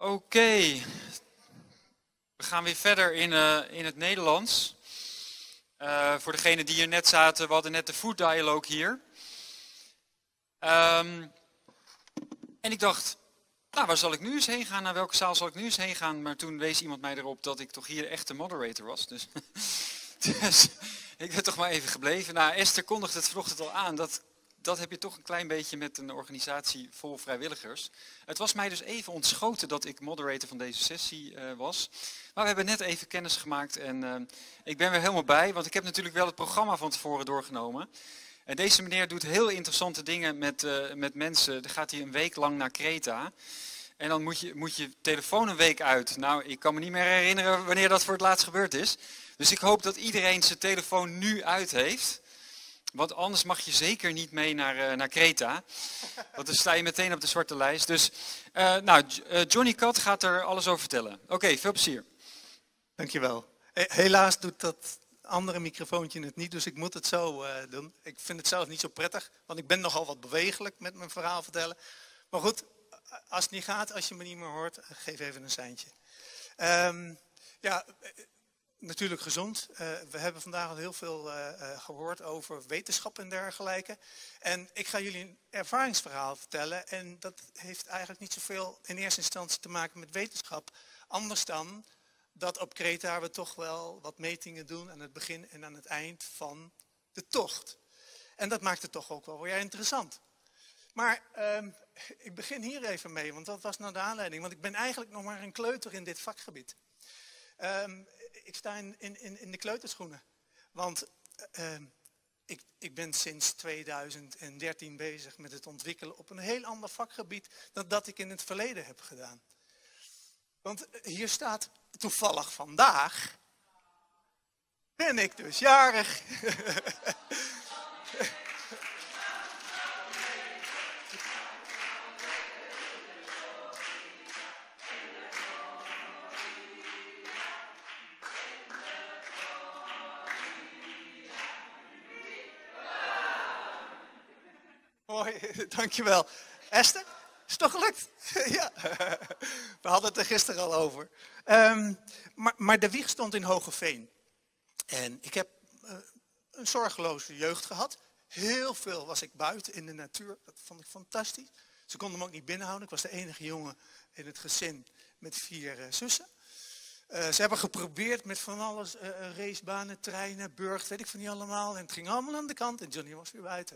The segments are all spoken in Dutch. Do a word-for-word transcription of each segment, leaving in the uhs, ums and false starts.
Oké, okay. We gaan weer verder in, uh, in het Nederlands. Uh, voor degenen die hier net zaten, we hadden net de food dialogue hier. Um, en ik dacht, nou waar zal ik nu eens heen gaan, naar welke zaal zal ik nu eens heen gaan? Maar toen wees iemand mij erop dat ik toch hier echt de moderator was. Dus, dus ik ben toch maar even gebleven. Nou, Esther kondigde het vanochtend al aan, dat... Dat heb je toch een klein beetje met een organisatie vol vrijwilligers. Het was mij dus even ontschoten dat ik moderator van deze sessie uh, was. Maar we hebben net even kennis gemaakt en uh, ik ben weer helemaal bij. Want ik heb natuurlijk wel het programma van tevoren doorgenomen. En deze meneer doet heel interessante dingen met, uh, met mensen. Dan gaat hij een week lang naar Kreta. En dan moet je, moet je telefoon een week uit. Nou, ik kan me niet meer herinneren wanneer dat voor het laatst gebeurd is. Dus ik hoop dat iedereen zijn telefoon nu uit heeft. Want anders mag je zeker niet mee naar, uh, naar Kreta. Want dan sta je meteen op de zwarte lijst. Dus uh, nou, uh, Johnny Kat gaat er alles over vertellen. Oké, okay, veel plezier. Dankjewel. Helaas doet dat andere microfoontje het niet, dus ik moet het zo uh, doen. Ik vind het zelf niet zo prettig, want ik ben nogal wat bewegelijk met mijn verhaal vertellen. Maar goed, als het niet gaat, als je me niet meer hoort, geef even een seintje. Um, ja... Natuurlijk gezond. Uh, we hebben vandaag al heel veel uh, uh, gehoord over wetenschap en dergelijke. En ik ga jullie een ervaringsverhaal vertellen. En dat heeft eigenlijk niet zoveel in eerste instantie te maken met wetenschap. Anders dan dat op Kreta we toch wel wat metingen doen aan het begin en aan het eind van de tocht. En dat maakt het toch ook wel weer interessant. Maar um, ik begin hier even mee, want dat was nou de aanleiding. Want ik ben eigenlijk nog maar een kleuter in dit vakgebied. Um, Ik sta in, in, in de kleuterschoenen, want uh, ik, ik ben sinds tweeduizend dertien bezig met het ontwikkelen op een heel ander vakgebied dan dat ik in het verleden heb gedaan. Want hier staat toevallig vandaag, ben ik dus jarig. Mooi, dankjewel. Esther, is het toch gelukt? Ja, we hadden het er gisteren al over. Um, maar, maar de wieg stond in Hogeveen. En ik heb uh, een zorgeloze jeugd gehad. Heel veel was ik buiten in de natuur. Dat vond ik fantastisch. Ze konden me ook niet binnenhouden. Ik was de enige jongen in het gezin met vier uh, zussen. Uh, ze hebben geprobeerd met van alles, uh, racebanen, treinen, burgt, weet ik van niet allemaal. En het ging allemaal aan de kant en Johnny was weer buiten.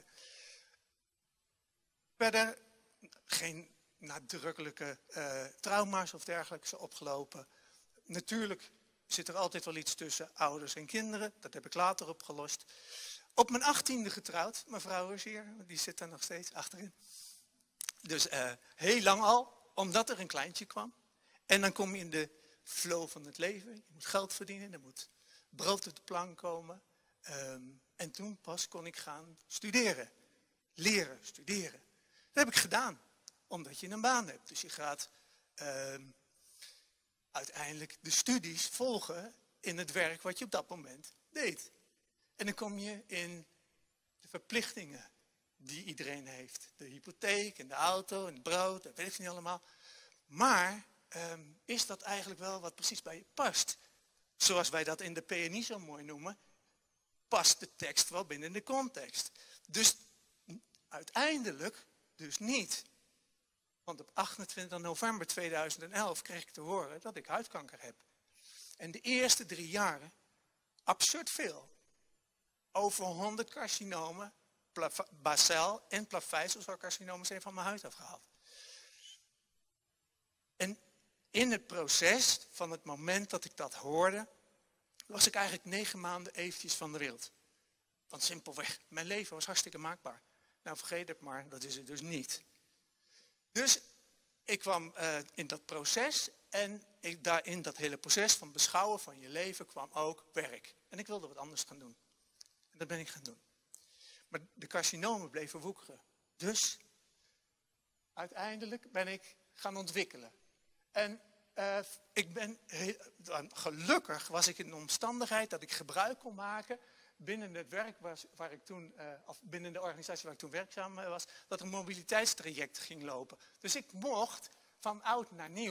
Verder geen nadrukkelijke uh, trauma's of dergelijke opgelopen. Natuurlijk zit er altijd wel iets tussen ouders en kinderen. Dat heb ik later opgelost. Op mijn achttiende getrouwd. Mijn vrouw is hier, die zit daar nog steeds achterin. Dus uh, heel lang al, omdat er een kleintje kwam. En dan kom je in de flow van het leven. Je moet geld verdienen, er moet brood op de plank komen. Um, en toen pas kon ik gaan studeren. Leren, studeren. Dat heb ik gedaan, omdat je een baan hebt. Dus je gaat uh, uiteindelijk de studies volgen in het werk wat je op dat moment deed. En dan kom je in de verplichtingen die iedereen heeft. De hypotheek en de auto en het brood, dat weet ik niet allemaal. Maar um, is dat eigenlijk wel wat precies bij je past? Zoals wij dat in de P N I zo mooi noemen, past de tekst wel binnen de context. Dus uiteindelijk... Dus niet. Want op achtentwintig november tweeduizend elf kreeg ik te horen dat ik huidkanker heb. En de eerste drie jaren, absurd veel. Over honderd carcinomen, Bacel en plaveisselcelcarcinomen zijn van mijn huid afgehaald. En in het proces van het moment dat ik dat hoorde, was ik eigenlijk negen maanden eventjes van de wereld. Want simpelweg, mijn leven was hartstikke maakbaar. Nou, vergeet het maar, dat is het dus niet. Dus ik kwam uh, in dat proces en ik, daar in dat hele proces van beschouwen van je leven kwam ook werk. En ik wilde wat anders gaan doen. En dat ben ik gaan doen. Maar de carcinomen bleven woekeren. Dus uiteindelijk ben ik gaan ontwikkelen. En uh, ik ben heel, gelukkig was ik in de omstandigheid dat ik gebruik kon maken binnen het werk waar, waar ik toen, uh, of binnen de organisatie waar ik toen werkzaam was, dat er een mobiliteitstraject ging lopen. Dus ik mocht van oud naar nieuw.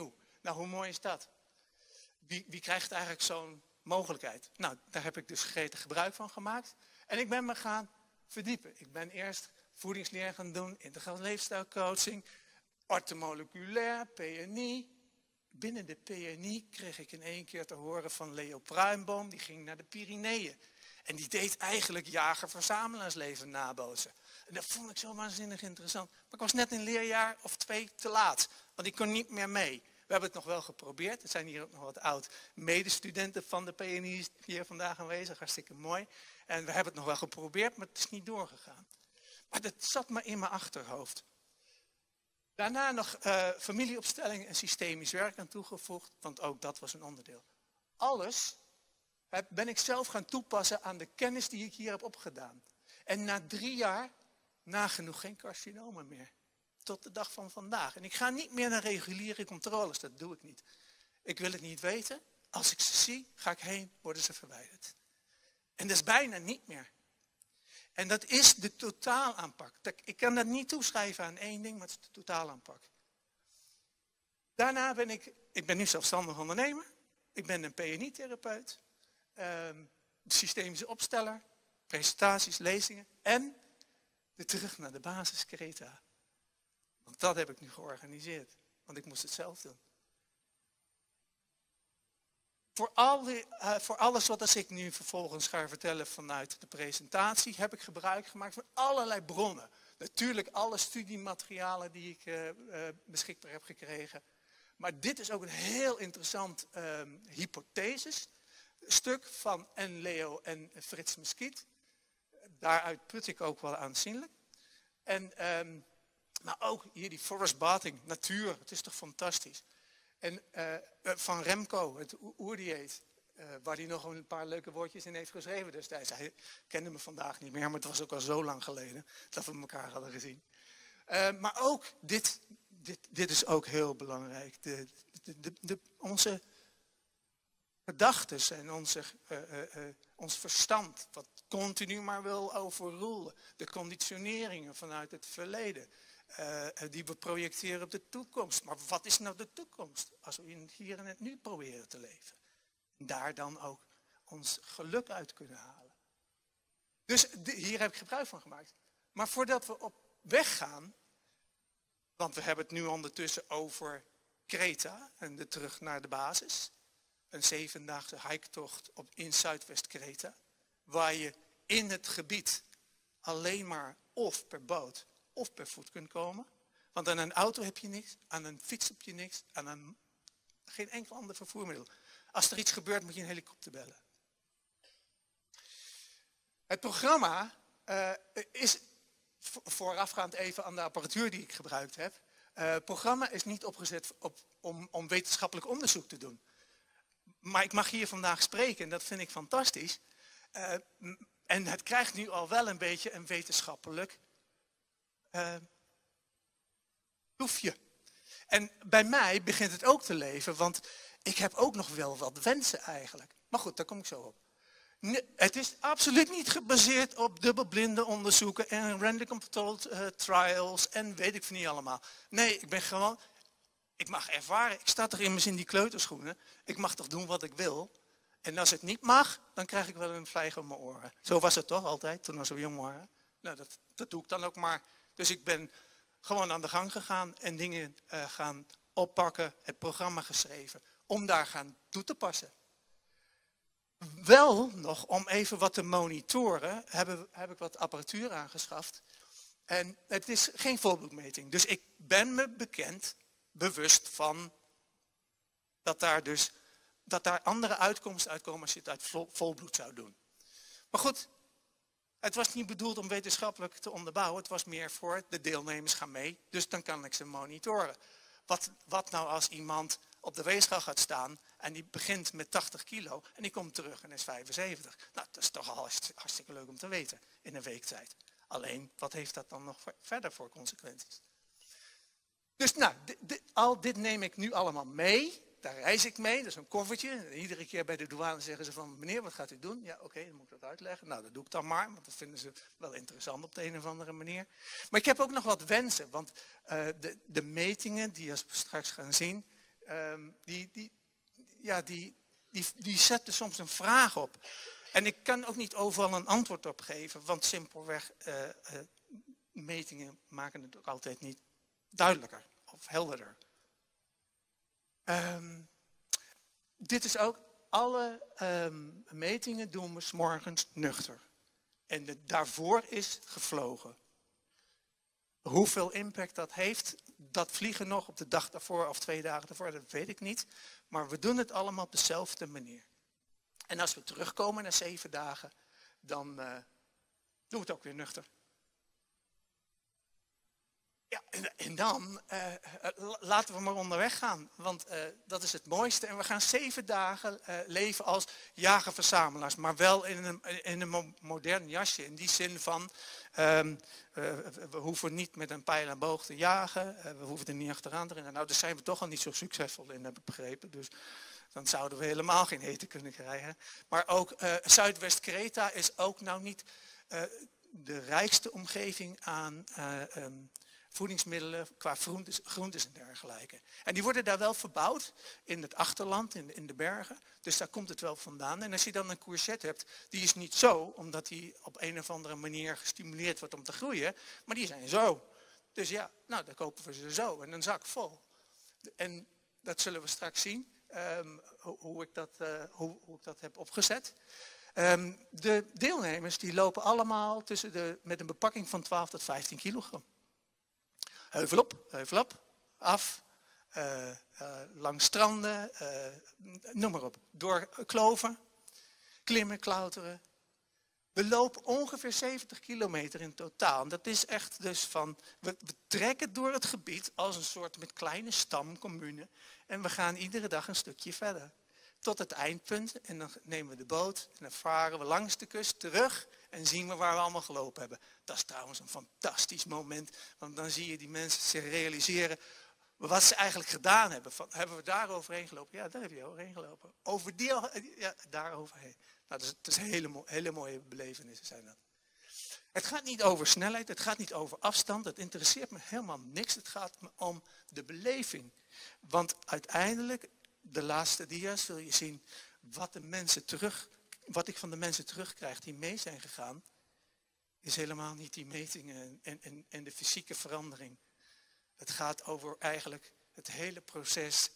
Nou, hoe mooi is dat? Wie, wie krijgt eigenlijk zo'n mogelijkheid? Nou, daar heb ik dus gretig gebruik van gemaakt. En ik ben me gaan verdiepen. Ik ben eerst voedingsleer gaan doen, integraal leefstijlcoaching, orthomoleculair, P N I. Binnen de P N I kreeg ik in één keer te horen van Leo Pruimboom, die ging naar de Pyreneeën. En die deed eigenlijk jager-verzamelaarsleven nabootsen. En dat vond ik zo waanzinnig interessant. Maar ik was net een leerjaar of twee te laat, want ik kon niet meer mee. We hebben het nog wel geprobeerd. Er zijn hier ook nog wat oud medestudenten van de P N I hier vandaag aanwezig. Hartstikke mooi. En we hebben het nog wel geprobeerd, maar het is niet doorgegaan. Maar dat zat me in mijn achterhoofd. Daarna nog uh, familieopstelling en systemisch werk aan toegevoegd, want ook dat was een onderdeel. Alles heb, ben ik zelf gaan toepassen aan de kennis die ik hier heb opgedaan. En na drie jaar, nagenoeg geen carcinomen meer. Tot de dag van vandaag. En ik ga niet meer naar reguliere controles, dat doe ik niet. Ik wil het niet weten. Als ik ze zie, ga ik heen, worden ze verwijderd. En dat is bijna niet meer. En dat is de totaalaanpak. Ik kan dat niet toeschrijven aan één ding, maar het is de totaalaanpak. Daarna ben ik, ik ben nu zelfstandig ondernemer. Ik ben een P N I-therapeut. Um, systemische opsteller. Presentaties, lezingen. En weer terug naar de basis Kreta. Want dat heb ik nu georganiseerd. Want ik moest het zelf doen. Voor, al die, uh, voor alles wat ik nu vervolgens ga vertellen vanuit de presentatie, heb ik gebruik gemaakt van allerlei bronnen. Natuurlijk alle studiematerialen die ik uh, uh, beschikbaar heb gekregen. Maar dit is ook een heel interessant uh, hypothesis. Stuk van en Leo en Frits Mesquit. Daaruit put ik ook wel aanzienlijk. En, um, maar ook hier die forest bathing, natuur, het is toch fantastisch. En uh, van Remco, het oerdieet, uh, waar hij nog een paar leuke woordjes in heeft geschreven destijds. Hij kende me vandaag niet meer, maar het was ook al zo lang geleden dat we elkaar hadden gezien. Uh, maar ook, dit, dit, dit is ook heel belangrijk. De, de, de, de, onze gedachtes en onze, uh, uh, uh, ons verstand, wat continu maar wil overroelen. De conditioneringen vanuit het verleden. Uh, die we projecteren op de toekomst. Maar wat is nou de toekomst? Als we in hier en het nu proberen te leven. En daar dan ook ons geluk uit kunnen halen. Dus de, hier heb ik gebruik van gemaakt. Maar voordat we op weg gaan, want we hebben het nu ondertussen over Kreta en de terug naar de basis. Een zevendaagse hiketocht op, in Zuidwest-Kreta. Waar je in het gebied alleen maar of per boot of per voet kunt komen. Want aan een auto heb je niks, aan een fiets heb je niks, aan een, geen enkel ander vervoermiddel. Als er iets gebeurt moet je een helikopter bellen. Het programma uh, is voorafgaand even aan de apparatuur die ik gebruikt heb. Uh, het programma is niet opgezet op, om, om wetenschappelijk onderzoek te doen. Maar ik mag hier vandaag spreken en dat vind ik fantastisch. Uh, en het krijgt nu al wel een beetje een wetenschappelijk Uh, hoefje. En bij mij begint het ook te leven, want ik heb ook nog wel wat wensen eigenlijk. Maar goed, daar kom ik zo op. Nee, het is absoluut niet gebaseerd op dubbelblinde onderzoeken en random controlled uh, trials en weet ik van niet allemaal. Nee, ik ben gewoon, ik mag ervaren, ik sta toch immers in die kleuterschoenen. Ik mag toch doen wat ik wil. En als het niet mag, dan krijg ik wel een vlijg om mijn oren. Zo was het toch altijd, toen we zo jong waren. Nou, dat, dat doe ik dan ook maar. Dus ik ben gewoon aan de gang gegaan en dingen uh, gaan oppakken, het programma geschreven, om daar gaan toe te passen. Wel nog, om even wat te monitoren, heb, heb ik wat apparatuur aangeschaft. En het is geen volbloedmeting. Dus ik ben me bekend, bewust van, dat daar dus, dat daar andere uitkomsten uitkomen als je het uit vol, volbloed zou doen. Maar goed. Het was niet bedoeld om wetenschappelijk te onderbouwen. Het was meer voor de deelnemers gaan mee. Dus dan kan ik ze monitoren. Wat, wat nou als iemand op de weegschaal gaat staan en die begint met tachtig kilo en die komt terug en is vijfenzeventig. Nou, dat is toch al hartstikke leuk om te weten in een week tijd. Alleen, wat heeft dat dan nog verder voor consequenties? Dus nou, dit, dit, al dit neem ik nu allemaal mee. Daar reis ik mee, dat is een koffertje. En iedere keer bij de douane zeggen ze van, meneer, wat gaat u doen? Ja, oké, okay, dan moet ik dat uitleggen. Nou, dat doe ik dan maar, want dat vinden ze wel interessant op de een of andere manier. Maar ik heb ook nog wat wensen, want uh, de, de metingen die we straks gaan zien, um, die, die, ja, die, die, die zetten soms een vraag op. En ik kan ook niet overal een antwoord op geven, want simpelweg uh, uh, metingen maken het ook altijd niet duidelijker of helderder. Um, dit is ook, alle um, metingen doen we 's morgens nuchter. En de, daarvoor is gevlogen. Hoeveel impact dat heeft, dat vliegen nog op de dag daarvoor of twee dagen daarvoor, dat weet ik niet. Maar we doen het allemaal op dezelfde manier. En als we terugkomen na zeven dagen, dan uh, doen we het ook weer nuchter. Ja, en, en dan uh, laten we maar onderweg gaan, want uh, dat is het mooiste. En we gaan zeven dagen uh, leven als jager-verzamelaars, maar wel in een, in een modern jasje. In die zin van, um, uh, we hoeven niet met een pijl en boog te jagen, uh, we hoeven er niet achteraan te rennen. Nou, daar zijn we toch al niet zo succesvol in, heb ik begrepen. Dus dan zouden we helemaal geen eten kunnen krijgen. Maar ook uh, Zuidwest-Kreta is ook nou niet uh, de rijkste omgeving aan uh, um, voedingsmiddelen qua groentes, groentes en dergelijke. En die worden daar wel verbouwd in het achterland, in, in de bergen. Dus daar komt het wel vandaan. En als je dan een courgette hebt, die is niet zo, omdat die op een of andere manier gestimuleerd wordt om te groeien. Maar die zijn zo. Dus ja, nou dan kopen we ze zo en een zak vol. En dat zullen we straks zien, um, hoe, hoe, ik dat, uh, hoe, hoe ik dat heb opgezet. Um, de deelnemers die lopen allemaal tussen de, met een bepakking van twaalf tot vijftien kilogram. Heuvel op, heuvel op, af, uh, uh, langs stranden, uh, noem maar op. Door kloven, klimmen, klauteren. We lopen ongeveer zeventig kilometer in totaal. En dat is echt dus van, we, we trekken door het gebied als een soort met kleine stamcommune. En we gaan iedere dag een stukje verder. Tot het eindpunt en dan nemen we de boot en dan varen we langs de kust terug en zien we waar we allemaal gelopen hebben. Dat is trouwens een fantastisch moment, want dan zie je die mensen zich realiseren wat ze eigenlijk gedaan hebben. Van, hebben we daar overheen gelopen? Ja, daar heb je overheen gelopen. Over die, ja, daar overheen. Nou, dat is, dat is hele, hele mooie belevenissen zijn dat. Het gaat niet over snelheid, het gaat niet over afstand, het interesseert me helemaal niks. Het gaat me om de beleving. Want uiteindelijk, de laatste dia, zul je zien wat, de mensen terug, wat ik van de mensen terugkrijg die mee zijn gegaan, is helemaal niet die metingen en, en, en de fysieke verandering. Het gaat over eigenlijk het hele proces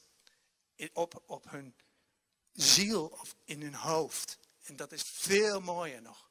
op, op hun ziel of in hun hoofd. En dat is veel mooier nog.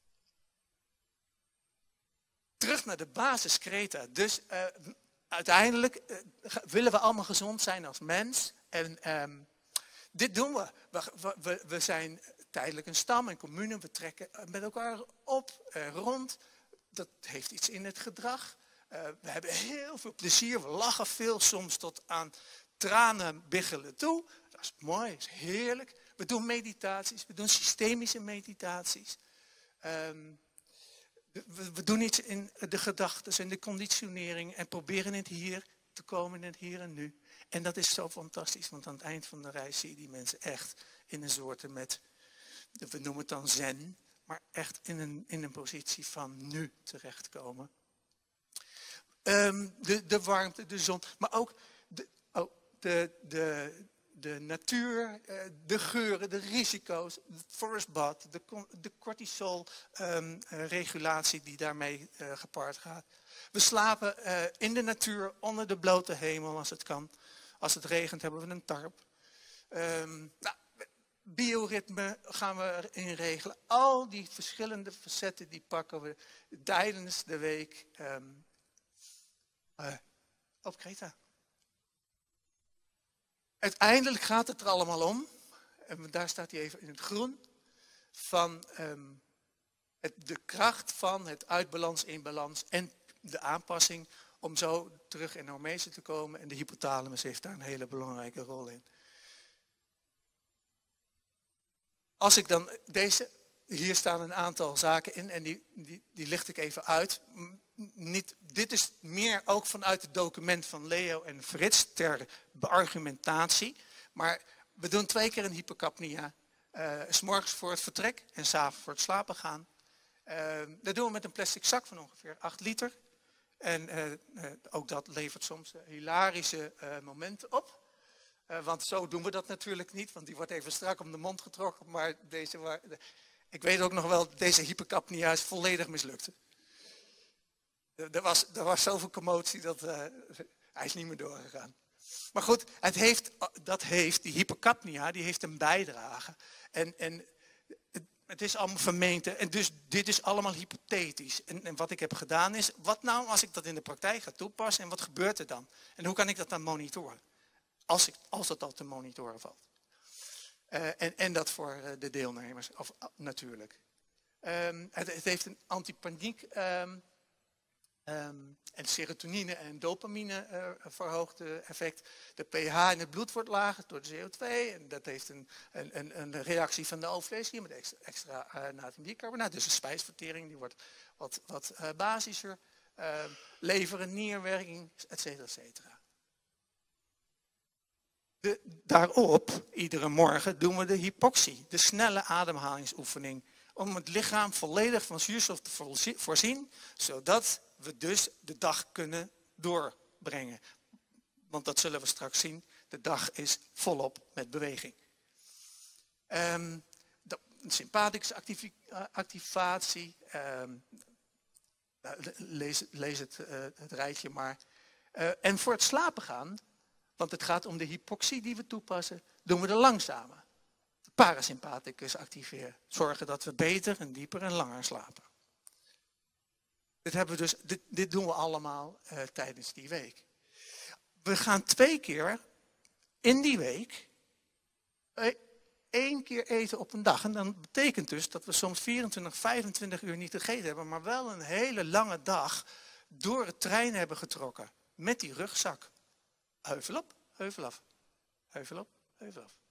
Terug naar de basis Kreta. Dus uh, uiteindelijk uh, willen we allemaal gezond zijn als mens. En um, dit doen we. We, we. we zijn tijdelijk een stam, een commune. We trekken met elkaar op, uh, rond. Dat heeft iets in het gedrag. Uh, we hebben heel veel plezier. We lachen veel, soms tot aan tranen biggelen toe. Dat is mooi, dat is heerlijk. We doen meditaties, we doen systemische meditaties. Um, we, we doen iets in de gedachten en de conditionering en proberen het hier te komen in het hier en nu. En dat is zo fantastisch, want aan het eind van de reis zie je die mensen echt in een soort met, we noemen het dan zen, maar echt in een, in een positie van nu terechtkomen. Um, de, de warmte, de zon, maar ook de, oh, de, de, de natuur, de geuren, de risico's, het forest bath, de, de cortisol um, regulatie die daarmee uh, gepaard gaat. We slapen uh, in de natuur, onder de blote hemel als het kan. Als het regent hebben we een tarp. Um, nou, bioritme gaan we erin regelen. Al die verschillende facetten die pakken we tijdens de week um, uh, op Kreta. Uiteindelijk gaat het er allemaal om, en daar staat hij even in het groen, van um, het, de kracht van het uitbalans in balans en de aanpassing om zo terug in hormese te komen. En de hypothalamus heeft daar een hele belangrijke rol in. Als ik dan deze, hier staan een aantal zaken in en die, die, die licht ik even uit. Niet, dit is meer ook vanuit het document van Leo en Frits ter beargumentatie. Maar we doen twee keer een hypocapnia. Uh, 's morgens voor het vertrek en 's avonds voor het slapen gaan. Uh, dat doen we met een plastic zak van ongeveer acht liter. En uh, uh, ook dat levert soms uh, hilarische uh, momenten op. Uh, want zo doen we dat natuurlijk niet, want die wordt even strak om de mond getrokken. Maar deze, waar, de, ik weet ook nog wel, deze hypercapnia is volledig mislukt. Er was, er was zoveel commotie dat uh, hij is niet meer doorgegaan. Maar goed, het heeft, dat heeft, die hypercapnia, die heeft een bijdrage. En, en het, het is allemaal vermeend. En dus dit is allemaal hypothetisch. En, en wat ik heb gedaan is, wat nou als ik dat in de praktijk ga toepassen en wat gebeurt er dan? En hoe kan ik dat dan monitoren? Als, ik, als dat al te monitoren valt. Uh, en, en dat voor uh, de deelnemers, of, uh, natuurlijk. Um, het, het heeft een antipaniek um, um, en serotonine en dopamine uh, verhoogde effect. De pH in het bloed wordt lager door de C O twee. En dat heeft een, een, een reactie van de alvleesklier met extra, extra uh, natriumbicarbonaat. Dus de spijsvertering die wordt wat, wat uh, basischer. Uh, lever- en nierwerking, et cetera, et cetera. De, daarop, iedere morgen, doen we de hypoxie, de snelle ademhalingsoefening. Om het lichaam volledig van zuurstof te voorzien, zodat we dus de dag kunnen doorbrengen. Want dat zullen we straks zien, de dag is volop met beweging. Um, de, sympathische activi activatie, um, lees, lees het, uh, het rijtje maar. Uh, en voor het slapen gaan, want het gaat om de hypoxie die we toepassen, doen we de langzame. De parasympathicus activeren. Zorgen dat we beter en dieper en langer slapen. Dit, hebben we dus, dit, dit doen we allemaal uh, tijdens die week. We gaan twee keer in die week uh, één keer eten op een dag. En dat betekent dus dat we soms vierentwintig, vijfentwintig uur niet gegeten hebben, maar wel een hele lange dag door het trein hebben getrokken. Met die rugzak. Heuvel op, heuvel af. Heuvel op, heuvel af.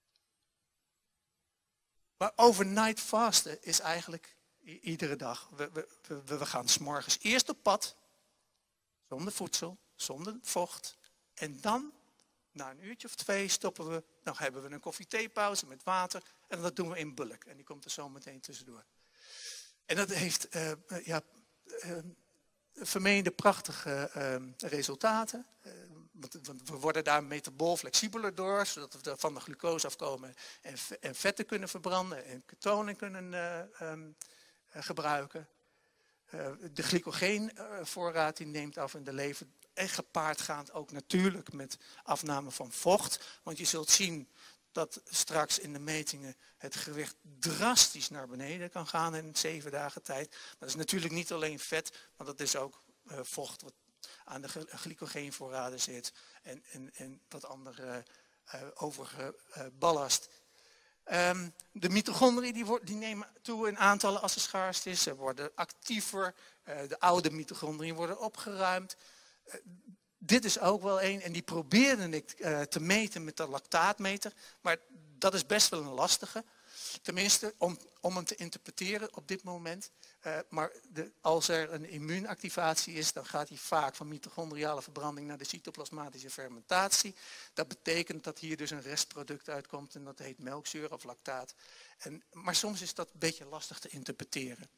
Maar overnight fasten is eigenlijk iedere dag. We, we, we, we gaan 's morgens eerst op pad. Zonder voedsel, zonder vocht. En dan, na een uurtje of twee, stoppen we. Dan hebben we een koffie-theepauze met water. En dat doen we in bulk. En die komt er zo meteen tussendoor. En dat heeft uh, ja, uh, vermeende prachtige uh, resultaten. Uh, Want we worden daar metabool flexibeler door, zodat we van de glucose afkomen en, en vetten kunnen verbranden en ketonen kunnen uh, um, uh, gebruiken. Uh, de glycogeenvoorraad die neemt af in de lever en gepaardgaand ook natuurlijk met afname van vocht. Want je zult zien dat straks in de metingen het gewicht drastisch naar beneden kan gaan in zeven dagen tijd. Maar dat is natuurlijk niet alleen vet, maar dat is ook uh, vocht wat aan de glycogeenvoorraden zit en, en, en wat andere uh, overige uh, ballast. Um, de mitochondriën die, die nemen toe in aantallen als het schaarst is. Ze worden actiever. Uh, de oude mitochondriën worden opgeruimd. Uh, dit is ook wel een. En die probeerde ik uh, te meten met de lactaatmeter. Maar dat is best wel een lastige. Tenminste, om, om hem te interpreteren op dit moment. Uh, maar de, als er een immuunactivatie is, dan gaat hij vaak van mitochondriale verbranding naar de cytoplasmatische fermentatie. Dat betekent dat hier dus een restproduct uitkomt en dat heet melkzuur of lactaat. En, maar soms is dat een beetje lastig te interpreteren.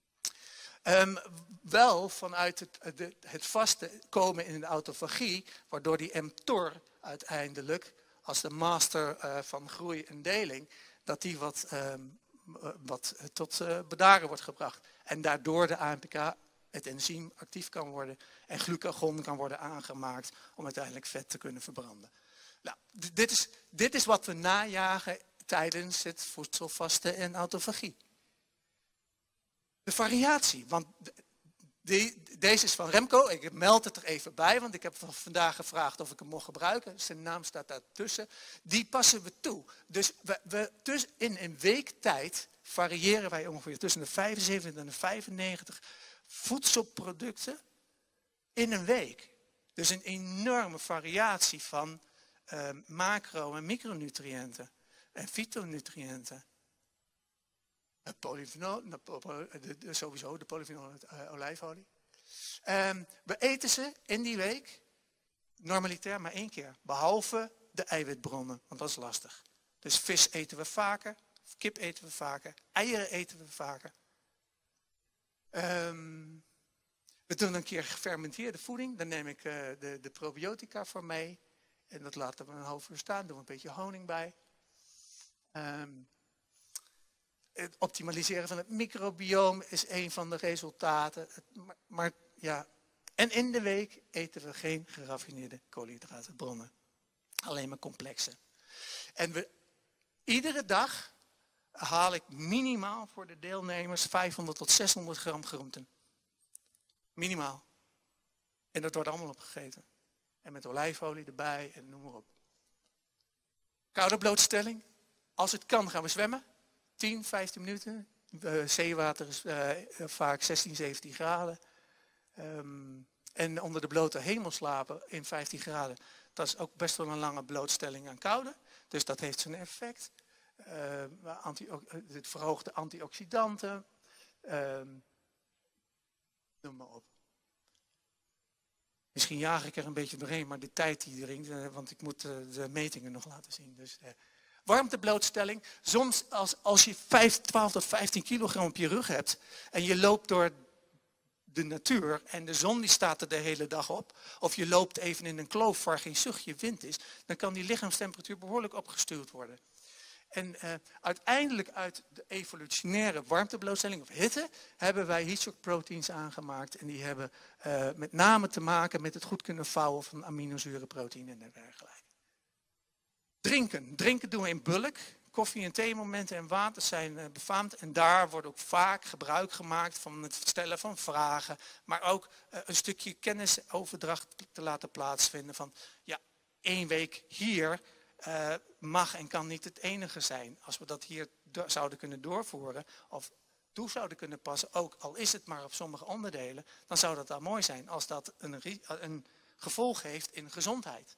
Um, wel vanuit het, de, het vaste komen in de autofagie, waardoor die mTOR uiteindelijk als de master uh, van groei en deling, dat die wat, um, wat tot uh, bedaren wordt gebracht. En daardoor de A M P K, het enzym, actief kan worden en glucagon kan worden aangemaakt om uiteindelijk vet te kunnen verbranden. Nou, dit is, dit is wat we najagen tijdens het voedselvasten en autofagie. De variatie, want die, deze is van Remco, ik meld het er even bij, want ik heb vandaag gevraagd of ik hem mocht gebruiken. Zijn naam staat daartussen. Die passen we toe. Dus we, we, dus in een week tijd variëren wij ongeveer tussen de vijfenzeventig en de vijfennegentig voedselproducten in een week. Dus een enorme variatie van uh, macro- en micronutriënten en fytonutriënten. Polyfenol, sowieso de polyfenol uh, olijfolie. Um, we eten ze in die week normaliter maar één keer. Behalve de eiwitbronnen, want dat is lastig. Dus vis eten we vaker, kip eten we vaker, eieren eten we vaker. Um, we doen een keer gefermenteerde voeding. Dan neem ik uh, de, de probiotica voor mee. En dat laten we een half uur staan, doen we een beetje honing bij. Um, het optimaliseren van het microbioom is een van de resultaten. Het, maar, maar ja, en in de week eten we geen geraffineerde koolhydratenbronnen. Alleen maar complexe. En we, iedere dag haal ik minimaal voor de deelnemers vijfhonderd tot zeshonderd gram groenten. Minimaal. En dat wordt allemaal opgegeten. En met olijfolie erbij en noem maar op. Koude blootstelling. Als het kan gaan we zwemmen. tien, vijftien minuten. Uh, zeewater is uh, vaak zestien, zeventien graden. Um, en onder de blote hemel slapen in vijftien graden. Dat is ook best wel een lange blootstelling aan koude. Dus dat heeft zijn effect. Uh, anti, het verhoogt de antioxidanten. Uh, noem maar op. Misschien jaag ik er een beetje doorheen, maar de tijd die erin, want ik moet de metingen nog laten zien. Dus, uh, warmteblootstelling. Soms als, als je vijf, twaalf tot vijftien kilogram op je rug hebt en je loopt door de natuur en de zon die staat er de hele dag op, of je loopt even in een kloof waar geen zuchtje wind is, dan kan die lichaamstemperatuur behoorlijk opgestuurd worden. En uh, uiteindelijk uit de evolutionaire warmteblootstelling of hitte hebben wij heatshock proteins aangemaakt. En die hebben uh, met name te maken met het goed kunnen vouwen van aminozurenproteïnen en dergelijke. Drinken. Drinken doen we in bulk. Koffie- en theemomenten en water zijn uh, befaamd. En daar wordt ook vaak gebruik gemaakt van het stellen van vragen. Maar ook uh, een stukje kennisoverdracht te laten plaatsvinden. Van ja, één week hier uh, mag en kan niet het enige zijn. Als we dat hier do- zouden kunnen doorvoeren of toe zouden kunnen passen. Ook al is het maar op sommige onderdelen. Dan zou dat dan mooi zijn als dat een, een gevolg heeft in gezondheid.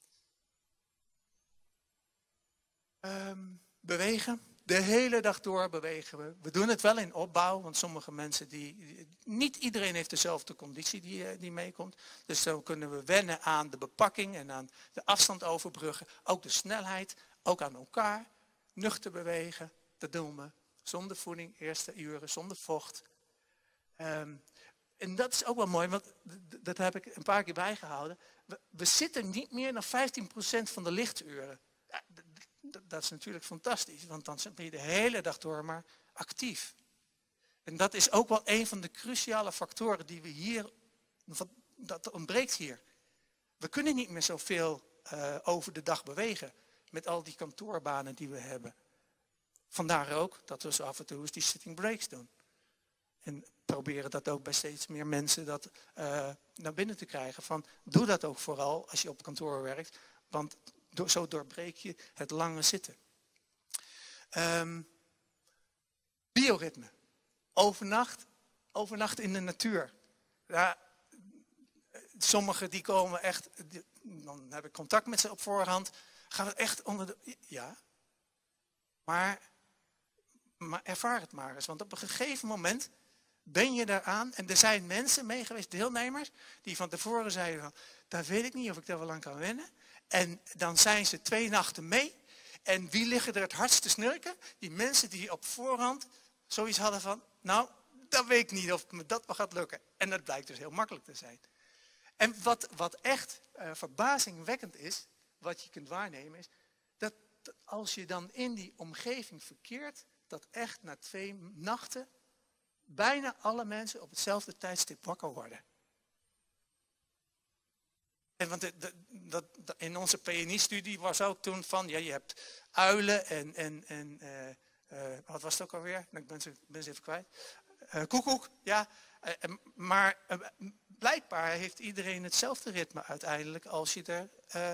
Um, bewegen. De hele dag door bewegen we. We doen het wel in opbouw, want sommige mensen die... Niet iedereen heeft dezelfde conditie die, die meekomt. Dus zo kunnen we wennen aan de bepakking en aan de afstand overbruggen. Ook de snelheid, ook aan elkaar. Nuchter bewegen, dat doen we. Zonder voeding, eerste uren, zonder vocht. Um, en dat is ook wel mooi, want dat heb ik een paar keer bijgehouden. We, we zitten niet meer dan vijftien procent van de lichturen. Ja, dat is natuurlijk fantastisch, want dan ben je de hele dag door maar actief. En dat is ook wel een van de cruciale factoren die we hier, dat ontbreekt hier. We kunnen niet meer zoveel uh, over de dag bewegen met al die kantoorbanen die we hebben. Vandaar ook dat we zo af en toe eens die sitting breaks doen. En proberen dat ook bij steeds meer mensen dat, uh, naar binnen te krijgen. Van, doe dat ook vooral als je op kantoor werkt, want Door, zo doorbreek je het lange zitten. Um, bioritme. Overnacht, overnacht in de natuur. Ja, sommigen die komen echt, die, dan heb ik contact met ze op voorhand. Gaan we echt onder de... Ja. Maar, maar ervaar het maar eens. Want op een gegeven moment ben je daaraan. En er zijn mensen mee geweest, deelnemers, die van tevoren zeiden van, daar weet ik niet of ik daar wel aan kan wennen. En dan zijn ze twee nachten mee. En wie liggen er het hardst te snurken? Die mensen die op voorhand zoiets hadden van, nou, dat weet ik niet of me dat wel gaat lukken. En dat blijkt dus heel makkelijk te zijn. En wat, wat echt uh, verbazingwekkend is, wat je kunt waarnemen, is dat als je dan in die omgeving verkeert, dat echt na twee nachten bijna alle mensen op hetzelfde tijdstip wakker worden. En want de, de, dat, de, in onze P N I-studie was ook toen van, ja, je hebt uilen en, en, en uh, uh, wat was het ook alweer? Nou, ik ben ze, ben ze even kwijt. Uh, koekoek, ja. Uh, maar uh, blijkbaar heeft iedereen hetzelfde ritme uiteindelijk als je er uh,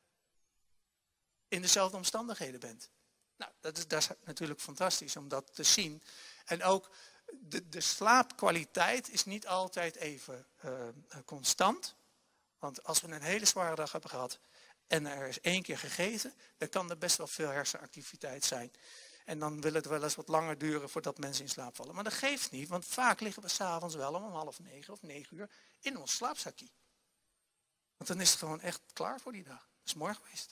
in dezelfde omstandigheden bent. Nou, dat is, dat is natuurlijk fantastisch om dat te zien. En ook de, de slaapkwaliteit is niet altijd even uh, constant. Want als we een hele zware dag hebben gehad en er is één keer gegeten, dan kan er best wel veel hersenactiviteit zijn. En dan wil het wel eens wat langer duren voordat mensen in slaap vallen. Maar dat geeft niet, want vaak liggen we s'avonds wel om half negen of negen uur in ons slaapzakje. Want dan is het gewoon echt klaar voor die dag. Dat is mooi geweest.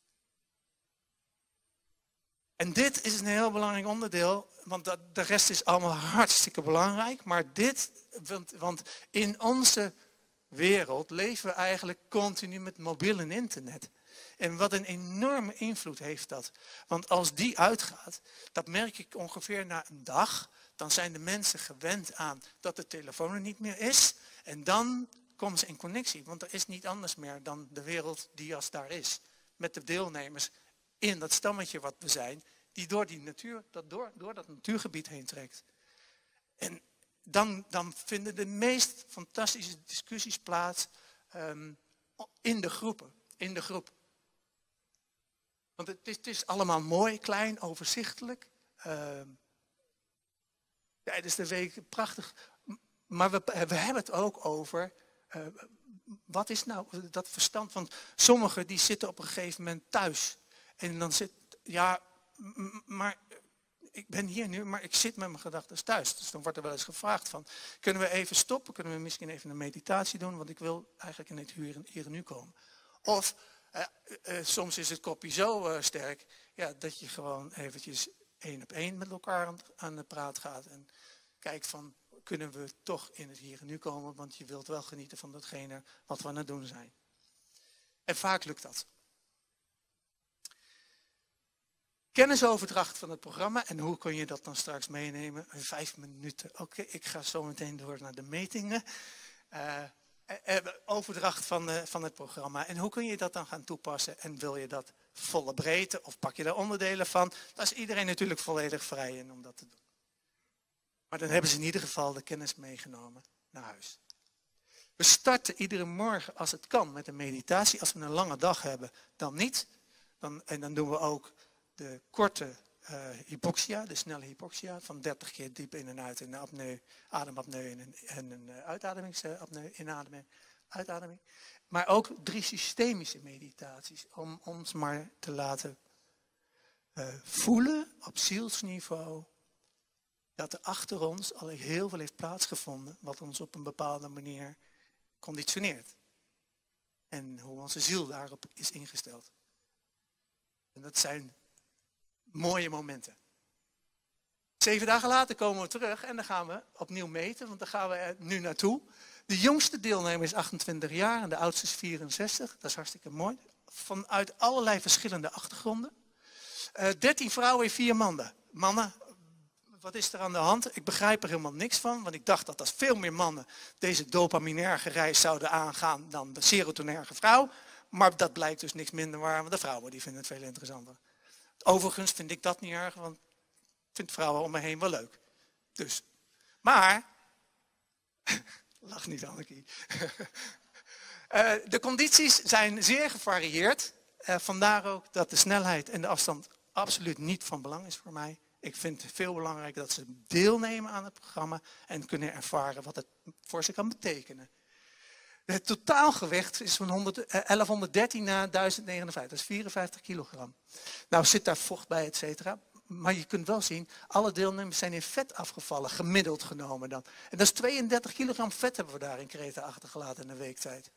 En dit is een heel belangrijk onderdeel, want dat, de rest is allemaal hartstikke belangrijk. Maar dit, want, want in onze wereld leven we eigenlijk continu met mobiel en internet. En wat een enorme invloed heeft dat. Want als die uitgaat, dat merk ik ongeveer na een dag. Dan zijn de mensen gewend aan dat de telefoon er niet meer is. En dan komen ze in connectie. Want er is niet anders meer dan de wereld die als daar is. Met de deelnemers in dat stammetje wat we zijn. Die door, die natuur, dat, door, door dat natuurgebied heen trekt. En dan, dan vinden de meest fantastische discussies plaats um, in de groepen. In de groep. Want het is, het is allemaal mooi, klein, overzichtelijk. Uh, tijdens de week prachtig. Maar we, we hebben het ook over, uh, wat is nou dat verstand? Want sommigen die zitten op een gegeven moment thuis. En dan zit, ja, maar ik ben hier nu, maar ik zit met mijn gedachten thuis. Dus dan wordt er wel eens gevraagd van, kunnen we even stoppen? Kunnen we misschien even een meditatie doen? Want ik wil eigenlijk in het hier en, hier en nu komen. Of uh, uh, soms is het kopje zo uh, sterk, ja, dat je gewoon eventjes één op één met elkaar aan, aan de praat gaat. En kijkt van, kunnen we toch in het hier en nu komen? Want je wilt wel genieten van datgene wat we aan het doen zijn. En vaak lukt dat. Kennisoverdracht van het programma. En hoe kun je dat dan straks meenemen? Vijf minuten. Oké, okay, ik ga zo meteen door naar de metingen. Uh, overdracht van, uh, van het programma. En hoe kun je dat dan gaan toepassen? En wil je dat volle breedte? Of pak je daar onderdelen van? Daar is iedereen natuurlijk volledig vrij in om dat te doen. Maar dan hebben ze in ieder geval de kennis meegenomen naar huis. We starten iedere morgen als het kan met een meditatie. Als we een lange dag hebben, dan niet. Dan, en dan doen we ook de korte uh, hypoxia, de snelle hypoxia, van dertig keer diep in en uit in de apneu, ademapneu en een, en een uh, uitademingsapneu, inademing, uitademing. Maar ook drie systemische meditaties, om ons maar te laten uh, voelen op zielsniveau, dat er achter ons al heel veel heeft plaatsgevonden, wat ons op een bepaalde manier conditioneert. En hoe onze ziel daarop is ingesteld. En dat zijn mooie momenten. Zeven dagen later komen we terug en dan gaan we opnieuw meten, want daar gaan we er nu naartoe. De jongste deelnemer is achtentwintig jaar en de oudste is vierenzestig. Dat is hartstikke mooi. Vanuit allerlei verschillende achtergronden. Uh, dertien vrouwen en vier mannen. Mannen, wat is er aan de hand? Ik begrijp er helemaal niks van, want ik dacht dat als veel meer mannen deze dopaminerge reis zouden aangaan dan de serotonerge vrouw. Maar dat blijkt dus niks minder waar, want de vrouwen die vinden het veel interessanter. Overigens vind ik dat niet erg, want ik vind vrouwen om me heen wel leuk. Dus, maar, lach niet Annekie. uh, de condities zijn zeer gevarieerd. Uh, vandaar ook dat de snelheid en de afstand absoluut niet van belang is voor mij. Ik vind het veel belangrijker dat ze deelnemen aan het programma en kunnen ervaren wat het voor ze kan betekenen. Het totaalgewicht is van elfhonderddertien naar duizend negenenvijftig, dat is vierenvijftig kilogram. Nou zit daar vocht bij, et cetera. Maar je kunt wel zien, alle deelnemers zijn in vet afgevallen, gemiddeld genomen dan. En dat is tweeëndertig kilogram vet hebben we daar in Kreta achtergelaten in een week tijd.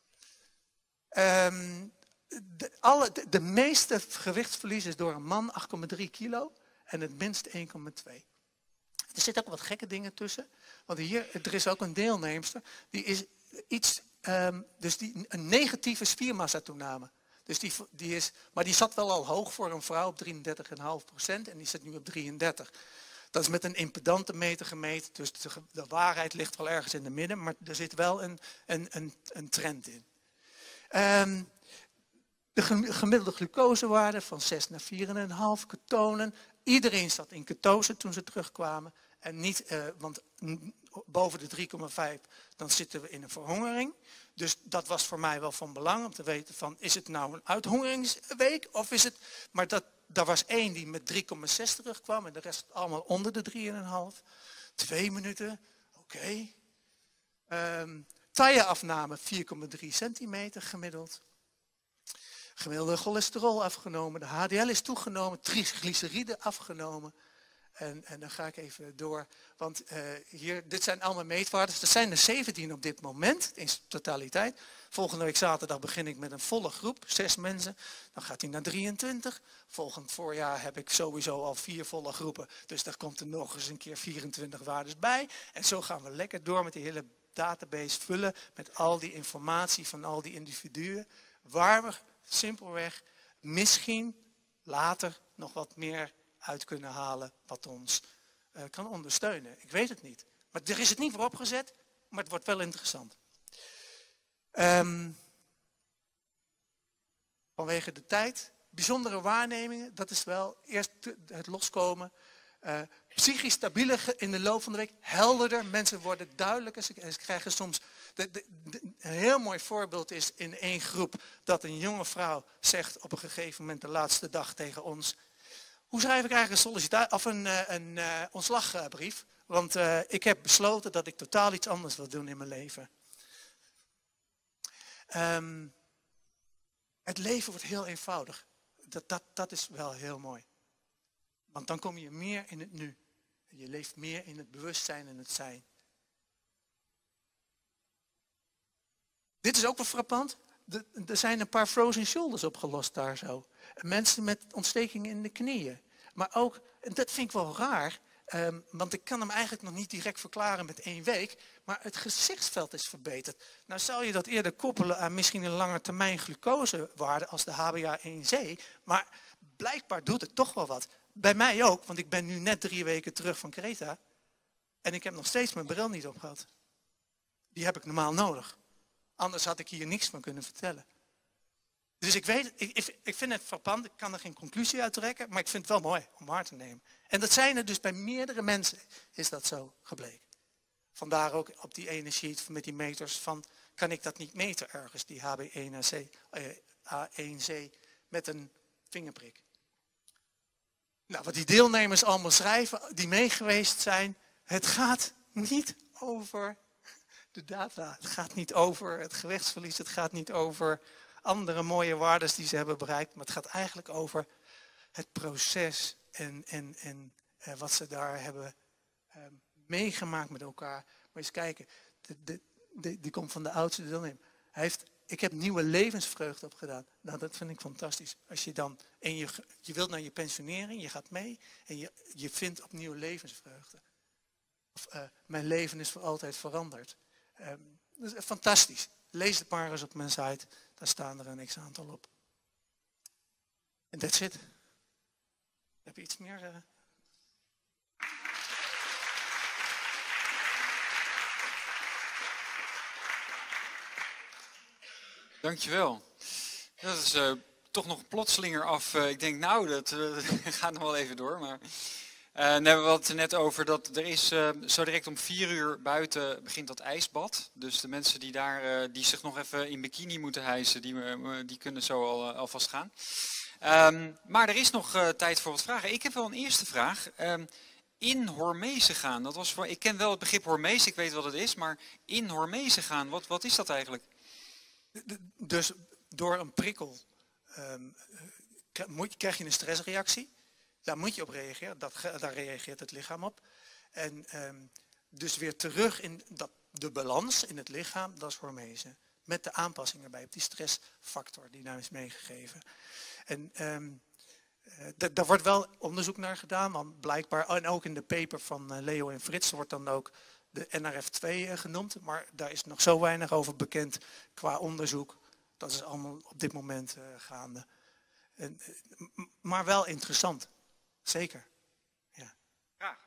Um, de, alle, de, de meeste gewichtsverlies is door een man acht komma drie kilo en het minste één komma twee. Er zitten ook wat gekke dingen tussen. Want hier, er is ook een deelnemster, die is iets, um, dus die, een negatieve spiermassatoename. Dus die, die is, maar die zat wel al hoog voor een vrouw op drieëndertig komma vijf procent en die zit nu op drieëndertig. Dat is met een impedantenmeter gemeten, dus de, de waarheid ligt wel ergens in het midden, maar er zit wel een, een, een, een trend in. Um, de gemiddelde glucosewaarde van zes naar vier komma vijf, ketonen. Iedereen zat in ketose toen ze terugkwamen. En niet, uh, want boven de drie komma vijf dan zitten we in een verhongering. Dus dat was voor mij wel van belang om te weten van, is het nou een uithongeringsweek of is het... Maar dat, daar was één die met drie komma zes terugkwam en de rest allemaal onder de drie komma vijf. Twee minuten, oké. Okay. Um, tailleafname vier komma drie centimeter gemiddeld. Gemiddelde cholesterol afgenomen, de H D L is toegenomen, triglyceride afgenomen. En, en dan ga ik even door, want uh, hier, dit zijn allemaal meetwaardes. Er zijn er zeventien op dit moment, in totaliteit. Volgende week zaterdag begin ik met een volle groep, zes mensen. Dan gaat hij naar drieëntwintig. Volgend voorjaar heb ik sowieso al vier volle groepen. Dus daar komt er nog eens een keer vierentwintig waardes bij. En zo gaan we lekker door met die hele database vullen met al die informatie van al die individuen. Waar we simpelweg misschien later nog wat meer uit kunnen halen wat ons uh, kan ondersteunen. Ik weet het niet. Maar er is het niet voor opgezet, maar het wordt wel interessant. Um, vanwege de tijd, bijzondere waarnemingen, dat is wel eerst het loskomen. Uh, psychisch stabieler in de loop van de week, helderder, mensen worden duidelijker. Ze, ze krijgen soms, de, de, de, een heel mooi voorbeeld is in één groep dat een jonge vrouw zegt op een gegeven moment de laatste dag tegen ons: hoe schrijf ik eigenlijk een sollicitatie of een, een, een uh, ontslagbrief? Want uh, ik heb besloten dat ik totaal iets anders wil doen in mijn leven. Um, het leven wordt heel eenvoudig. Dat, dat, dat is wel heel mooi. Want dan kom je meer in het nu. Je leeft meer in het bewustzijn en het zijn. Dit is ook wel frappant. Er zijn een paar frozen shoulders opgelost daar zo. Mensen met ontstekingen in de knieën. Maar ook, en dat vind ik wel raar. Um, want ik kan hem eigenlijk nog niet direct verklaren met één week. Maar het gezichtsveld is verbeterd. Nou zou je dat eerder koppelen aan misschien een lange termijn glucosewaarde als de H b A één C. Maar blijkbaar doet het toch wel wat. Bij mij ook, want ik ben nu net drie weken terug van Kreta. En ik heb nog steeds mijn bril niet opgehad. Die heb ik normaal nodig. Anders had ik hier niks van kunnen vertellen. Dus ik weet, ik, ik vind het frappant, ik kan er geen conclusie uit trekken, maar ik vind het wel mooi om waar te nemen. En dat zijn er dus bij meerdere mensen, is dat zo gebleken. Vandaar ook op die ene sheet met die meters van, kan ik dat niet meten ergens, die H b één A één C met een vingerprik. Nou, wat die deelnemers allemaal schrijven, die meegeweest zijn, het gaat niet over de data. Het gaat niet over het gewichtsverlies, het gaat niet over andere mooie waarden die ze hebben bereikt, maar het gaat eigenlijk over het proces en, en, en uh, wat ze daar hebben uh, meegemaakt met elkaar. Maar eens kijken, de, de, de, die komt van de oudste deelnemer. Hij heeft, ik heb nieuwe levensvreugde opgedaan. Nou, dat vind ik fantastisch. Als je dan, en je, je wilt naar je pensionering, je gaat mee en je, je vindt opnieuw levensvreugde. Of, uh, mijn leven is voor altijd veranderd. Um, dat is fantastisch. Lees het maar eens op mijn site. Daar staan er een x-aantal op. En that's it. Heb je iets meer? Uh... Dankjewel. Dat is uh, toch nog plotselinger af. Uh, ik denk nou, dat uh, gaat nog wel even door. Maar uh, dan hebben we het net over dat er is uh, zo direct om vier uur buiten begint dat ijsbad. Dus de mensen die daar uh, die zich nog even in bikini moeten hijsen, die, uh, die kunnen zo al uh, alvast gaan. Um, maar er is nog uh, tijd voor wat vragen. Ik heb wel een eerste vraag. Um, in hormese gaan, dat was voor, ik ken wel het begrip hormese, ik weet wat het is, maar in hormese gaan, wat, wat is dat eigenlijk? Dus door een prikkel um, krijg je een stressreactie. Daar moet je op reageren, dat, daar reageert het lichaam op. En um, dus weer terug in dat, de balans in het lichaam, dat is hormese. Met de aanpassing erbij, op die stressfactor die nou is meegegeven. En um, uh, daar wordt wel onderzoek naar gedaan, want blijkbaar, en ook in de paper van uh, Leo en Frits wordt dan ook de N R F twee uh, genoemd. Maar daar is nog zo weinig over bekend qua onderzoek. Dat is allemaal op dit moment uh, gaande. En, uh, maar wel interessant. Zeker. Ja. Graag.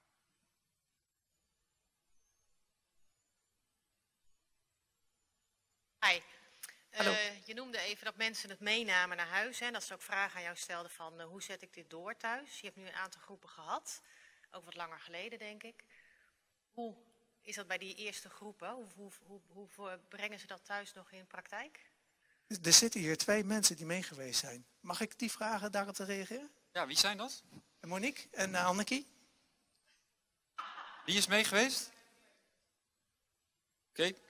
Hi. Uh, je noemde even dat mensen het meenamen naar huis. Hè, dat ze ook vragen aan jou stelden van uh, hoe zet ik dit door thuis? Je hebt nu een aantal groepen gehad. Ook wat langer geleden denk ik. Hoe is dat bij die eerste groepen? Hoe, hoe, hoe, hoe brengen ze dat thuis nog in praktijk? Er zitten hier twee mensen die meegeweest zijn. Mag ik die vragen daarop te reageren? Ja, wie zijn dat? Monique en uh, Anneke. Wie is mee geweest? Oké. Okay.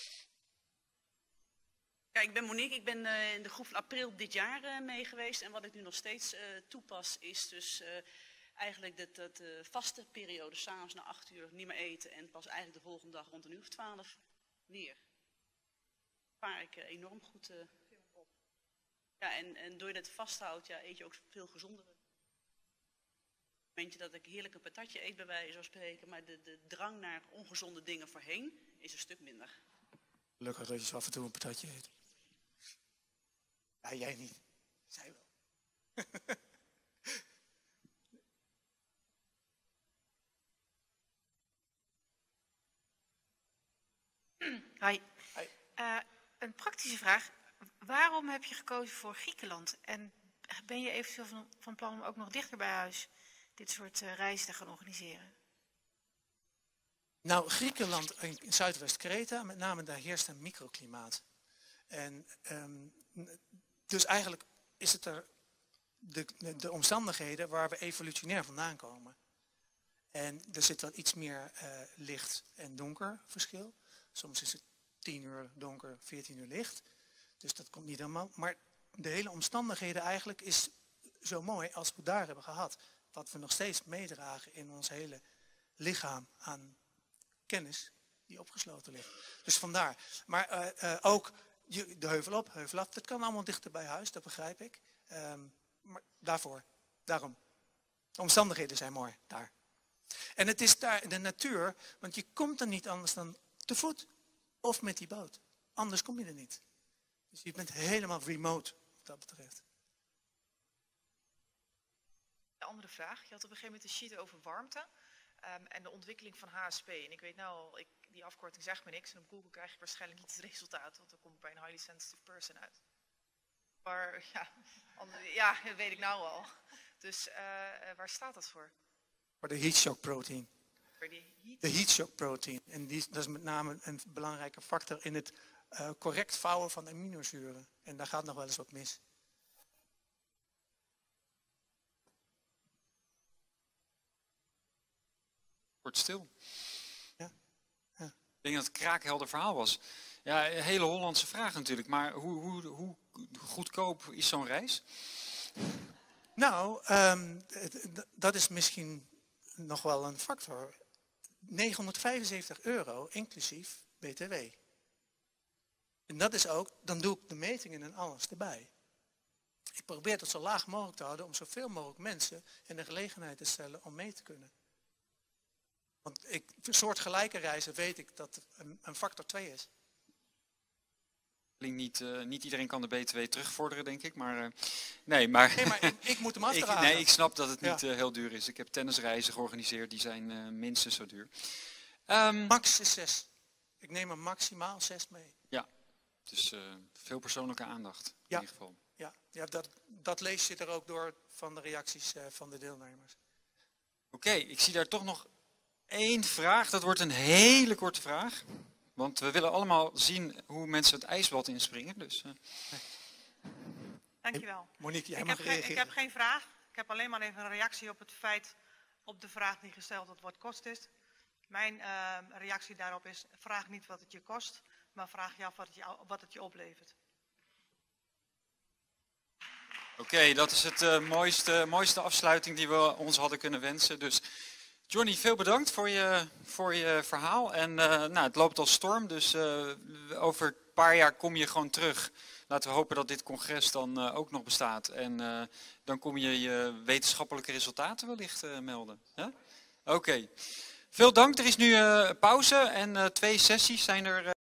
Ja, ik ben Monique, ik ben uh, in de groep van april dit jaar uh, mee geweest. En wat ik nu nog steeds uh, toepas is dus uh, eigenlijk dat, dat uh, vaste periode, s'avonds na acht uur niet meer eten. En pas eigenlijk de volgende dag rond een uur of twaalf weer. Daar vaar ik uh, enorm goed uh, op. Ja, en, en door je dat vasthoudt, ja, eet je ook veel gezonder. Momentje dat ik heerlijk een patatje eet bij wijze van spreken, maar de, de drang naar ongezonde dingen voorheen is een stuk minder. Gelukkig dat je zo af en toe een patatje eet. Ja, jij niet. Zij wel. Hoi. Hoi. Uh, een praktische vraag. Waarom heb je gekozen voor Griekenland? En ben je eventueel van, van plan om ook nog dichter bij huis dit soort uh, reizen te gaan organiseren? Nou, Griekenland en Zuidwest-Kreta, met name daar heerst een microklimaat. En um, dus eigenlijk is het er de, de omstandigheden waar we evolutionair vandaan komen. En er zit wel iets meer uh, licht en donker verschil. Soms is het tien uur donker, veertien uur licht. Dus dat komt niet helemaal. Maar de hele omstandigheden eigenlijk is zo mooi als we daar hebben gehad. Wat we nog steeds meedragen in ons hele lichaam aan kennis die opgesloten ligt. Dus vandaar. Maar uh, uh, ook de heuvel op, heuvel af. Dat kan allemaal dichter bij huis, dat begrijp ik. Um, maar daarvoor, daarom. De omstandigheden zijn mooi daar. En het is daar de natuur, want je komt er niet anders dan te voet of met die boot. Anders kom je er niet. Dus je bent helemaal remote wat dat betreft. Een andere vraag. Je had op een gegeven moment een sheet over warmte um, en de ontwikkeling van H S P. En ik weet nou al, ik, die afkorting zegt me niks. En op Google krijg je waarschijnlijk niet het resultaat, want dan kom ik bij een highly sensitive person uit. Maar ja, andere, ja dat weet ik nou al. Dus uh, waar staat dat voor? Voor de heat shock protein. Voor die heat? De heat shock protein. En die, dat is met name een belangrijke factor in het uh, correct vouwen van aminozuren. En daar gaat nog wel eens wat mis. Wordt stil. Ja. Ja. Ik denk dat het een kraakhelder verhaal was. Ja, een hele Hollandse vraag natuurlijk. Maar hoe, hoe, hoe goedkoop is zo'n reis? Nou, um, dat is misschien nog wel een factor. negenhonderdvijfenzeventig euro inclusief B T W. En dat is ook, dan doe ik de metingen en alles erbij. Ik probeer het zo laag mogelijk te houden om zoveel mogelijk mensen in de gelegenheid te stellen om mee te kunnen. Want ik, voor soortgelijke reizen weet ik dat een, een factor twee is. Niet, uh, niet iedereen kan de B T W terugvorderen, denk ik. Maar, uh, nee, maar, nee, maar ik, ik moet hem afdragen. ik, nee, ik snap dat het niet ja. uh, heel duur is. Ik heb tennisreizen georganiseerd, die zijn uh, minstens zo duur. Um, Max is zes. Ik neem er maximaal zes mee. Ja, dus uh, veel persoonlijke aandacht in ja. ieder geval. Ja, ja dat, dat lees je er ook door van de reacties uh, van de deelnemers. Oké, okay, ik zie daar toch nog één vraag. Dat wordt een hele korte vraag. Want we willen allemaal zien hoe mensen het ijsbad inspringen. Dus, uh. Dankjewel. Monique, jij ik, mag heb reageren. Geen, ik heb geen vraag. Ik heb alleen maar even een reactie op het feit, op de vraag die gesteld wordt wat kost is. Mijn uh, reactie daarop is, vraag niet wat het je kost, maar vraag je af wat het je, wat het je oplevert. Oké, okay, dat is het uh, mooiste, mooiste afsluiting die we ons hadden kunnen wensen. Dus Johnny, veel bedankt voor je, voor je verhaal. En uh, nou, het loopt als storm, dus uh, over een paar jaar kom je gewoon terug. Laten we hopen dat dit congres dan uh, ook nog bestaat. En uh, dan kom je je wetenschappelijke resultaten wellicht uh, melden. Oké, okay. Veel dank. Er is nu uh, pauze en uh, twee sessies zijn er. Uh